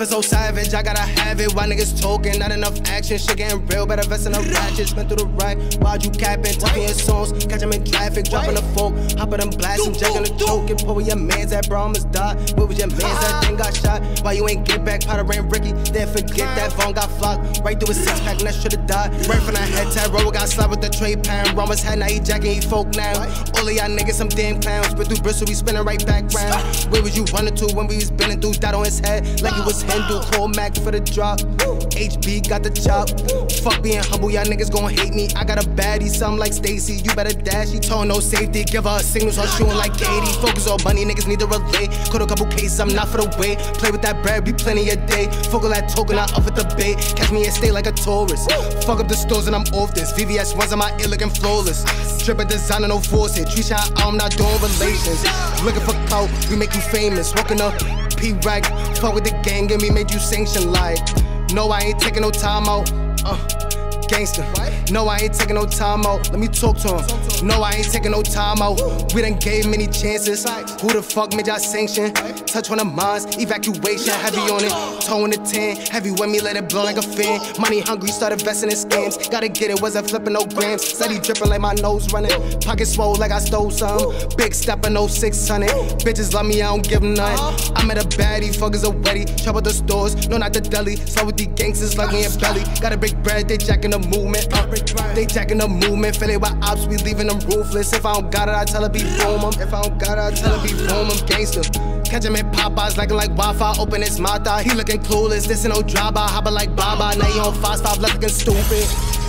Living so savage, I gotta have it. Why niggas talking, not enough action. Shit getting real, better vest in the ratchet. Spin through the right, why'd you capping? Talking your songs, catch him in traffic, dropping the folk. Hop at them blasting, jacking the choke. And pull where your man's at, bro, almost died. Where was your man's at? Then got shot. Why you ain't get back? Potter ran Ricky, then forget that phone got flocked. Right through his 6-pack, and that should've died. Right from that head tag, Rover got slapped with the tray pan. Roma's head, now he jacking, he folk now. All of y'all niggas, some damn clowns. But through Bristol, we spinning right back round. Where was you running to when we was bending through? Dot on his head, like it was Hindu. Call Mac for the drop. HB got the chop. Fuck being humble, y'all niggas gon' hate me. I got a baddie, something like Stacy. You better dash, he told no safety. Give her a signal, so shooting like Katie. Focus on money, niggas need to relate. Caught a couple cases, I'm not for the way. Play with that bread, be plenty a day. Fuck all that token, I up at the bait. Catch me and stay like a tourist. Fuck up the stores and I'm off this. VVS ones on my ear looking flawless. Drippin' designer, no force it. Tree shine, I'm not doing relations. Looking for clout, we make you famous. Walking up P-Rag, fuck with the gang and we made you sanction like. No, I ain't taking no time out. Gangster. No, I ain't taking no time out. Let me talk to him. No, I ain't taking no time out. We done gave many chances. Who the fuck made y'all sanction? Touch on the minds, evacuation, heavy on it. Toe in the 10, heavy with me, let it blow like a fan. Money hungry, started vesting in scams. Gotta get it, wasn't flipping no grams. Steady dripping like my nose running. Pocket swole like I stole some. Big step no 600. Bitches love me, I don't give them none. I met a baddie, fuckers a wetty. Trouble the stores, no not the deli. Slow with these gangsters like we in belly. Got a big bread, they jacking the movement. They jacking the movement. Feel it with ops, we leaving them ruthless. If I don't got it, I tell her be boom 'em. If I don't got it, I tell her be boom 'em. Gangster. Catch him in Popeyes, like Wi-Fi, open his mouth out. He looking clueless, this ain't no drive-by, hopping like Baba. Now you on 5-5, looking stupid.